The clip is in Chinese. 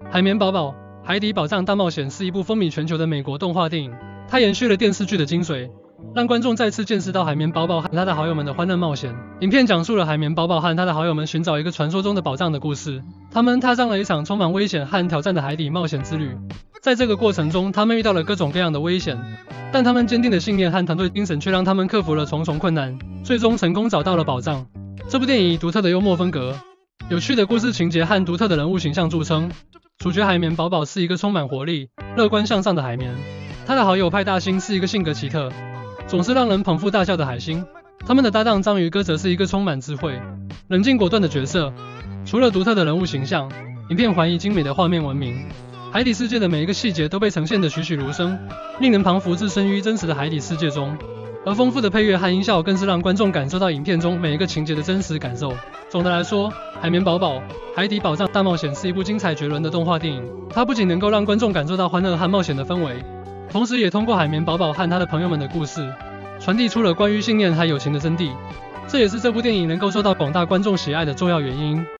海绵宝宝：海底宝藏大冒险是一部风靡全球的美国动画电影，它延续了电视剧的精髓，让观众再次见识到海绵宝宝和他的好友们的欢乐冒险。影片讲述了海绵宝宝和他的好友们寻找一个传说中的宝藏的故事，他们踏上了一场充满危险和挑战的海底冒险之旅。在这个过程中，他们遇到了各种各样的危险，但他们坚定的信念和团队精神却让他们克服了重重困难，最终成功找到了宝藏。这部电影以独特的幽默风格、有趣的故事情节和独特的人物形象著称。主角海绵宝宝是一个充满活力、乐观向上的海绵，他的好友派大星是一个性格奇特、总是让人捧腹大笑的海星。他们的搭档章鱼哥则是一个充满智慧、冷静果断的角色。除了独特的人物形象，影片还以精美的画面闻名。海底世界的每一个细节都被呈现得栩栩如生，令人彷彿置身于真实的海底世界中。而丰富的配乐和音效更是让观众感受到影片中每一个情节的真实感受。总的来说，《海绵宝宝：海底宝藏大冒险》是一部精彩绝伦的动画电影。它不仅能够让观众感受到欢乐和冒险的氛围，同时也通过海绵宝宝和他的朋友们的故事，传递出了关于信念和友情的真谛。这也是这部电影能够受到广大观众喜爱的重要原因。